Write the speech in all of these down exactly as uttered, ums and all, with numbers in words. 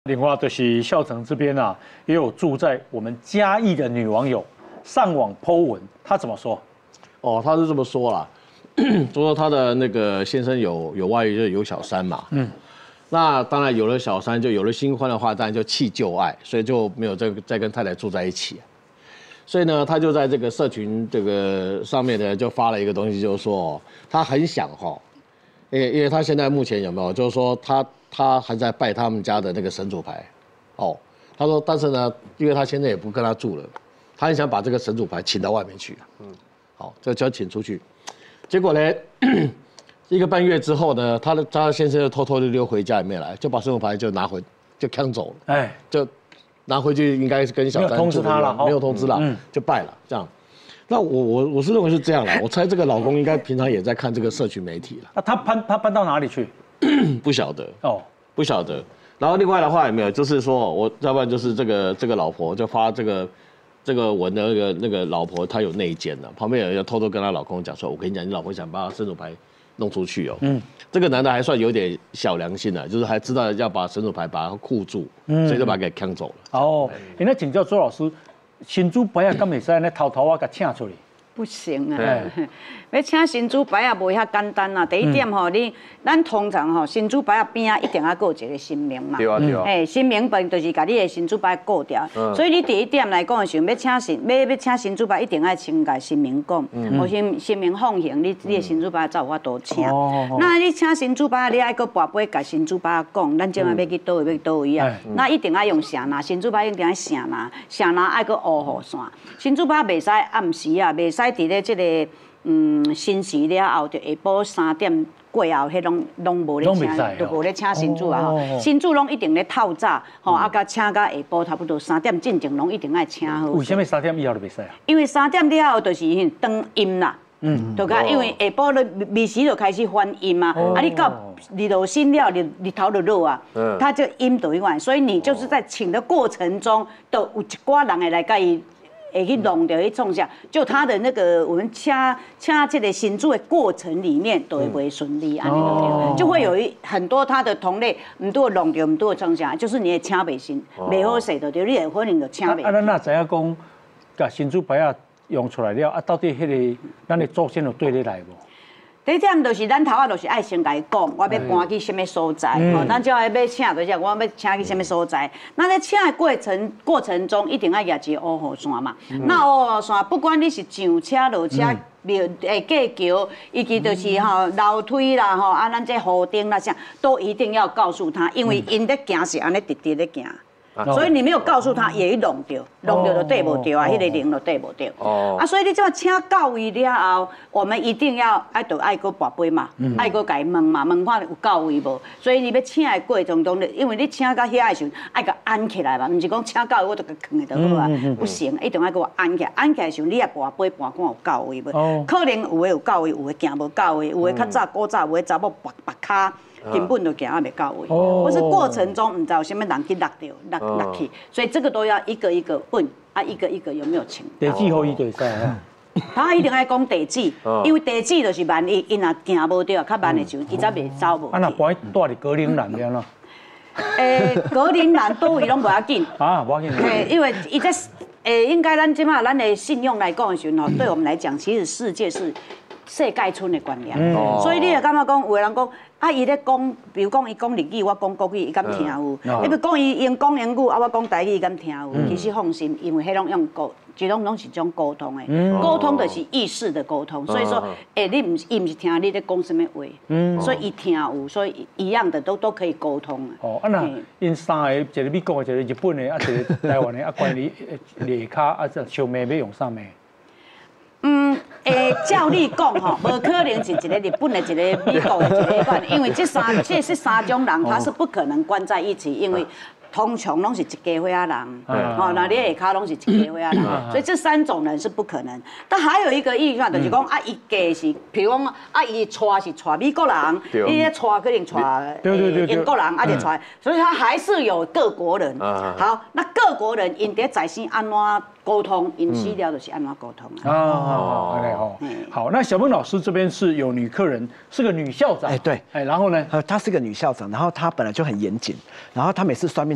另外就是孝成这边啊，也有住在我们嘉义的女网友上网 po 文，她怎么说？ 哦，她是这么说啦，说她的那个先生有有外遇，就是有小三嘛。嗯。那当然有了小三，就有了新欢的话，当然就弃旧爱，所以就没有再再跟太太住在一起。所以呢，他就在这个社群这个上面呢，就发了一个东西，就是说他很想哈，因为因为他现在目前有没有，就是说他他还在拜他们家的那个神主牌，哦，他说但是呢，因为他现在也不跟他住了，他很想把这个神主牌请到外面去，嗯，好，就就要请出去，结果呢？一个半月之后呢，他的他先生就偷偷的溜回家里面来，就把神主牌就拿回，就抢走了。哎，就拿回去，应该是跟小三通知他了， 没有通知了，嗯，就败了这样。那我我我是认为是这样啦，我猜这个老公应该平常也在看这个社群媒体了。 那他搬他搬到哪里去？ 不晓得哦，不晓得。然后另外的话有没有，就是说我要不然就是这个这个老婆就发这个这个文的那个那个老婆她有内奸了，旁边有人偷偷跟她老公讲说，我跟你讲，你老婆想把神主牌弄出去哦，嗯，这个男的还算有点小良心的，就是还知道要把神主牌把它护住，嗯，所以就把它给抢走了。哦， 你那请教周老师，神主牌啊，敢袂使呢偷偷啊给请出去？ 不行啊！要请神主牌啊，无遐简单啊。第一点吼，你咱通常吼，神主牌啊边啊一定要有一个神明嘛。 对啊对啊。 哎，神明本就是把你的神主牌顾掉。所以你第一点来讲的时候，要请神，要要请神主牌，一定要先甲神明讲，有神神明放行，你你的神主牌才有法度请。那你请神主牌，你爱个跋杯甲神主牌讲，咱今晚要去倒位，要倒位啊？那一定要用声呐，神主牌一定要声呐，声呐爱个乌雨线。神主牌袂使暗时啊，袂使。伫咧即个嗯申时了后，就下晡三点过后，迄拢拢无咧请，都无咧请神主啊吼。神主拢一定咧透早，吼啊，甲请到下晡差不多三点进前，拢一定爱请好。 为什么三点以后就袂使啊？ 因为三点了后就是当阴啦。嗯，就甲因为下晡咧日时就开始翻阴啊，啊你到日落升了，日日头就落啊，它就阴就永远，所以你就是在请的过程中，都有一寡人会来甲伊。会去弄掉去创下，就他的那个我们掐掐这个神主的过程里面都会不会顺利，安尼就就会有一很多他的同类，唔多弄掉，唔多创下，就是你的请袂成，袂好势就对，你会可能就请袂。 啊，咱哪知影讲，甲神主牌啊用出来了，啊，到底迄个咱的祖先有对得来无？ 第一点就是咱头啊，就是爱先甲伊讲，我要搬去什么所在，吼，咱只要要请，就是我要请去什么所在。那在请的过程过程中，一定要举一个乌雨线嘛。那乌雨线，不管你是上车落车，庙诶过桥，以及就是吼楼梯啦，吼啊，咱这河顶那啥，都一定要告诉他，因为因咧行是安尼直直咧行。所以你没有告诉他，也弄掉，弄掉就对不掉啊，迄个零就对不掉。哦。啊，所以你这么请到位了后，我们一定要爱就爱个跋杯嘛，爱个家问嘛，问看有到位无。所以你要请的过程中，因为你请到遐的时候，爱个安起来嘛，唔是讲请到位我就甲放下就好啊，不行，一定要给我安起来。安起来的时候，你也跋杯跋看有到位无？可能有的有到位，有的行无到位，有的较早古早，有的查某白白骹。根本就行啊袂到位，或是过程中唔知有什么人去落掉、落落去，所以这个都要一个一个问啊，一个一个有没有情？ 地址可以对噻啊。 他一定爱讲地址，因为地址就是万一因若行无对，较万的时候，伊才袂走无。 啊，若搬住伫高岭南了咯。 诶，高岭南倒位拢无要紧。 啊，无要紧。 嘿，因为伊这诶，应该咱即马咱的信用来讲的时候，对我们来讲，其实世界是世界村的观念，所以你也感觉讲，有的人讲。啊，伊咧讲，比如讲伊讲日语，我讲国语，伊敢听有；伊要讲伊用讲英语，啊，我讲台语，伊敢听有。其实放心，因为迄种用沟，即种拢是种沟通的。沟通就是意识的沟通，所以说，诶，你唔伊唔是听你咧讲什么话，所以伊听有，所以一样的都都可以沟通。 哦，啊那因三个，一个美国的，一个日本的，啊，一个台湾的，啊，关于列卡啊，这小妹要用啥物？ 嗯，诶，照你讲吼，无可能是一个日本的，一个美国的，一个款，因为这三这是三种人，他是不可能关在一起，因为通常拢是一家伙仔人，哦，那你下骹拢是一家伙仔人，所以这三种人是不可能。但还有一个意思，就是讲啊，伊家是，譬如讲啊，伊娶是娶美国人，伊咧娶可能娶英国人，啊，就娶，所以他还是有各国人。好，那各国人因伫在生安怎？沟通，因死了就是安怎沟通啊？ 哦 ，OK 哦，好，那小孟老师这边是有女客人，是个女校长， 哎对， 哎，然后呢， 呃，她是个女校长，然后她本来就很严谨，然后她每次算命，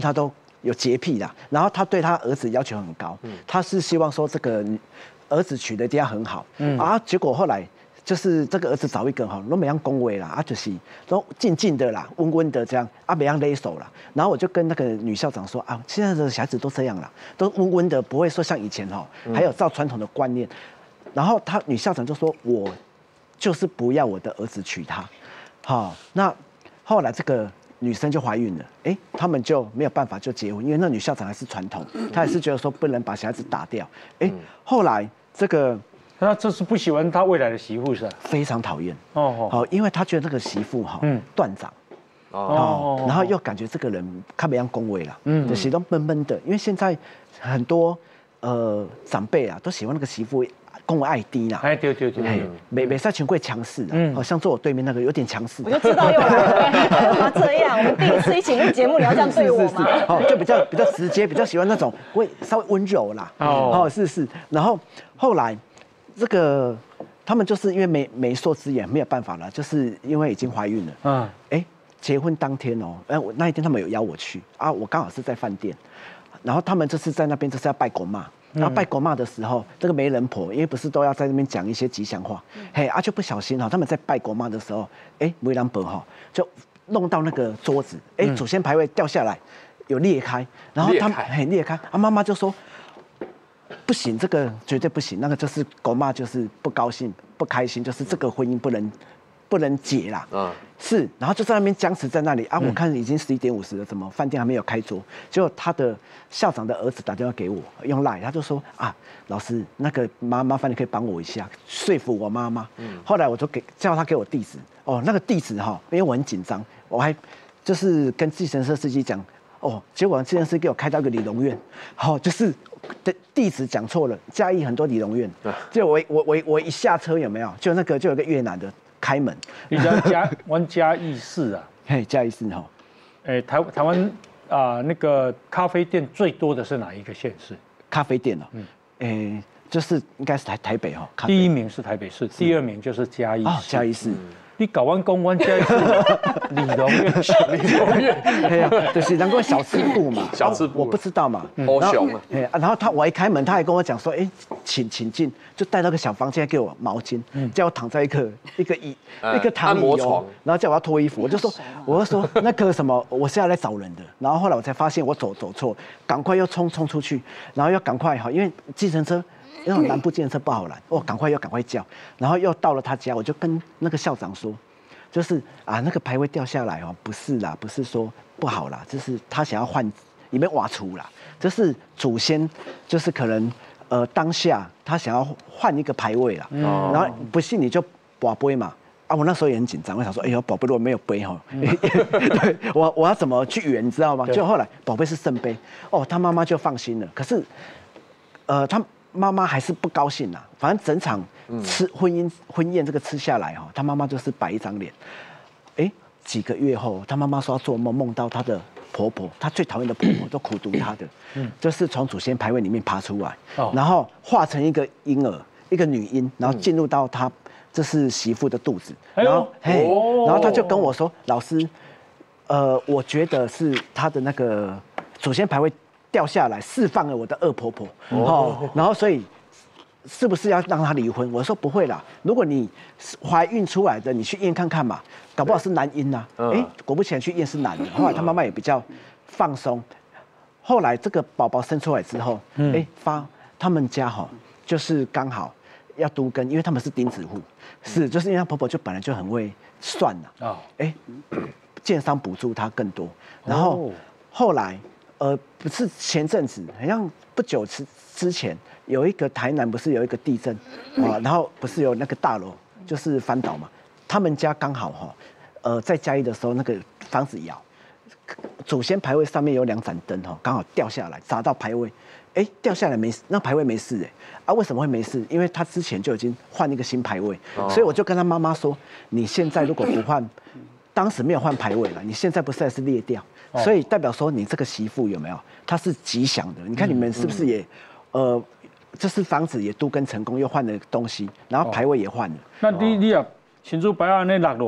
他都有洁癖啦，然后他对他儿子要求很高，他是希望说这个儿子娶的一定要很好，嗯啊，结果后来就是这个儿子找一个哈，都没样恭维啦，啊就是都静静的啦，温温的这样，啊没样勒手啦。然后我就跟那个女校长说啊，现在的小孩子都这样啦，都温温的，不会说像以前哈，还有照传统的观念。然后他女校长就说，我就是不要我的儿子娶她，好，那后来这个女生就怀孕了，哎，他们就没有办法就结婚，因为那女校长还是传统，她也是觉得说不能把小孩子打掉，哎，后来这个。 他这是不喜欢他未来的媳妇是吧？ 非常讨厌哦，好，因为他觉得那个媳妇哈，嗯，断掌，哦，然后又感觉这个人看不像恭维了，嗯，就始终闷闷的。因为现在很多呃长辈啊，都喜欢那个媳妇恭维爱低啦， 哎，对对对， 哎，没没在权贵强势啊，好像坐我对面那个有点强势， 我就知道又来了，干嘛这样？我们第一次一起录节目，你要这样对我吗？ 哦，就比较比较直接，比较喜欢那种会稍微温柔啦，哦，是是，然后后来。这个他们就是因为媒媒妁之言没有办法了，就是因为已经怀孕了。嗯，哎，结婚当天哦，哎，我那一天他们有邀我去啊，我刚好是在饭店，然后他们这次在那边就是要拜公妈，然后拜公妈的时候，这个媒人婆因为不是都要在那边讲一些吉祥话，嘿啊就不小心哈，他们在拜公妈的时候，哎，媒人婆哈就弄到那个桌子，哎，祖先牌位掉下来，有裂开，然后他们嘿裂开，啊妈妈就说。不行，这个绝对不行。那个就是狗妈，就是不高兴、不开心，就是这个婚姻不能不能结啦。嗯，是，然后就在那边僵持在那里啊。我看已经十一点五十了，怎么饭店还没有开桌？结果他的校长的儿子打电话给我，用 LINE， 他就说啊，老师，那个麻麻烦你可以帮我一下，说服我妈妈。嗯，后来我就给叫他给我地址。哦，那个地址哈，因为我很紧张，我还就是跟计程车司机讲。哦，结果计程车给我开到一个理容院，好、哦，就是的地址讲错了，嘉义很多理容院，就我我我我一下车有没有？就那个就有个越南的开门， 你知道嘉湾嘉义市啊？ 嘿，嘉义市哈， 哎、欸，台台湾啊、呃，那个咖啡店最多的是哪一个县市？ 咖啡店哦，嗯，哎、欸，就是应该是台台北哈、哦， 第一名是台北市，第二名就是嘉义市， 哦，嘉义市。嗯你搞完公关嘉义市理容院， 理容院， 对呀，就是能够小吃部嘛， 小吃部我不知道嘛， 欧熊啊， 哎，然后他我一开门，他还跟我讲说，哎，请请进，就带到个小房间给我毛巾，叫我躺在一个一个椅一个躺椅哦，然后叫我要脱衣服，我就说，我就说那个什么，我是要来找人的，然后后来我才发现我走走错，赶快又冲冲出去，然后要赶快哈，因为计程车。因为南部计程车不好拦，我赶快要赶快叫，然后又到了他家，我就跟那个校长说，就是啊那个牌位掉下来哦，不是啦，不是说不好啦，就是他想要换里面挖出啦，这是祖先就是可能呃当下他想要换一个牌位啦，嗯、然后不信你就拔杯嘛。啊，我那时候也很紧张，我想说，哎呦，宝贝如果没有杯哈，嗯、对我我要怎么去圆，你知道吗？就后来宝贝是圣杯，哦，他妈妈就放心了。可是，呃，他。妈妈还是不高兴啦，反正整场吃婚姻婚宴这个吃下来哈，她妈妈就是摆一张脸。哎，几个月后，她妈妈说要做梦，梦到她的婆婆，她最讨厌的婆婆都苦读她的，嗯，就是从祖先牌位里面爬出来，哦、然后化成一个婴儿，一个女婴，然后进入到她这是媳妇的肚子，然后嘿，然后她就跟我说，老师，呃，我觉得是她的那个祖先牌位。掉下来，释放了我的恶婆婆，哦，然后所以是不是要让她离婚？我说不会啦，如果你怀孕出来的，你去验看看嘛，搞不好是男婴呐、啊。哎、嗯，果不其然去验是男的。后来她妈妈也比较放松。后来这个宝宝生出来之后，哎、嗯，发他们家哈，就是刚好要都更，因为他们是钉子户，是就是因为她婆婆就本来就很会算呐，啊，哎，建商补助她更多，然后后来。呃，不是前阵子，好像不久之之前有一个台南不是有一个地震啊，然后不是有那个大楼就是翻倒嘛，他们家刚好哈，呃，在嘉义的时候那个房子摇，祖先牌位上面有两盏灯哈，刚好掉下来砸到牌位，哎，掉下来没事，那牌位没事哎，啊，为什么会没事？因为他之前就已经换一个新牌位，所以我就跟他妈妈说，你现在如果不换。当时没有换牌位了，你现在不是还是裂掉，哦、所以代表说你这个媳妇有没有？她是吉祥的。你看你们是不是也，嗯、呃，这是房子也都跟成功，又换了东西，然后牌位也换了。 哦、那你你啊，新竹白安那落落来，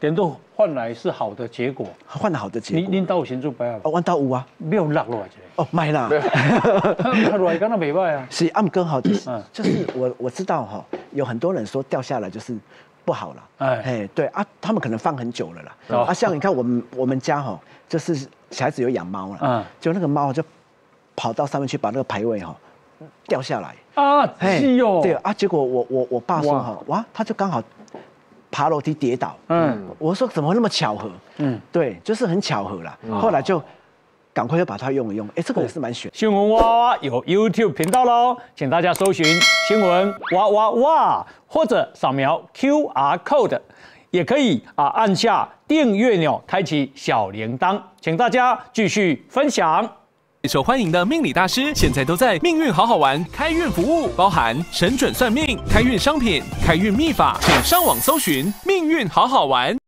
点都换来是好的结果， 换了好的结果。 你恁兜有先做白啊？ 哦，弯刀有啊， 没有落落来哦，买啦， 他落来刚刚没败啊。 是暗哥好，就是嗯就是我我知道哈，有很多人说掉下来就是不好了， 哎哎，对啊，他们可能放很久了啦。 哦啊，像你看我们我们家哈，就是小孩子有养猫了， 嗯就那个猫就跑到上面去把那个牌位哈掉下来。 啊， 嘿是哦。 对啊，结果我我我爸说哇哈，哇，他就刚好爬楼梯跌倒。 嗯我说怎么会那么巧合？ 嗯， 对，就是很巧合啦。后来就赶快又把它用一用，哎，这个也是蛮悬。 新闻哇哇哇有 YouTube 频道喽，请大家搜寻新闻哇哇哇，或者扫描 Q R code， 也可以啊按下订阅钮，开启小铃铛，请大家继续分享。 受欢迎的命理大师，现在都在命运好好玩开运服务，包含神准算命、开运商品、开运秘法，请上网搜寻命运好好玩。